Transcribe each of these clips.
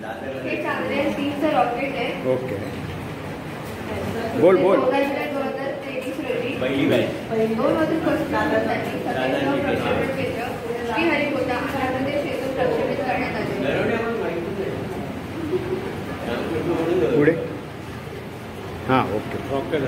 हे चांद्रयान 3चं रॉकेट आहे. ओके, बोल बोल. 2023 रोजी पहिली बॅच 2 मधून प्रक्षेपणासाठी प्रक्षेपण केंद्र श्रीहरिकोटा आंध्रप्रदेश येथून प्रक्षेपित करण्यात आले. पुढे. हां, ओके. रॉकेट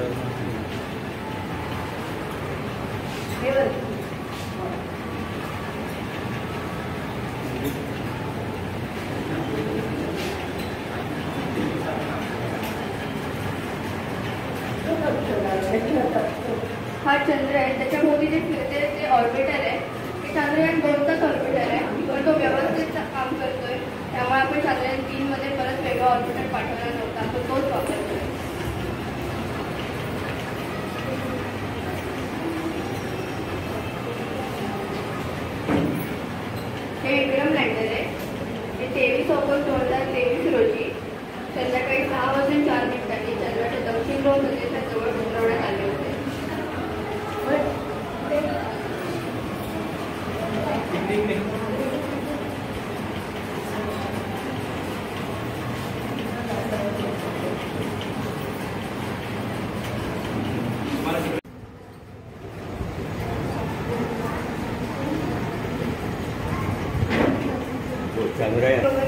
हा चंद्रयान त्याच्या भोवती जे फिरते ते ऑर्बिटर आहे. हे चांद्रयान 2चाच ऑर्बिटर आहे, पण तो व्यवस्थित काम करतोय. त्यामुळे आपण चांद्रयान 3 मध्ये परत वेगळा ऑर्बिटर पाठवला नव्हता, आपण तोच वापरतोय. हे विक्रम लँडर आहे. हे 23 ऑगस्ट 2023 रोजी संध्याकाळी 6:04 चंद्राच्या दक्षिण ध्रुव प्रदेशात जवळ उतरवण्यात आले होते. चांद्रयान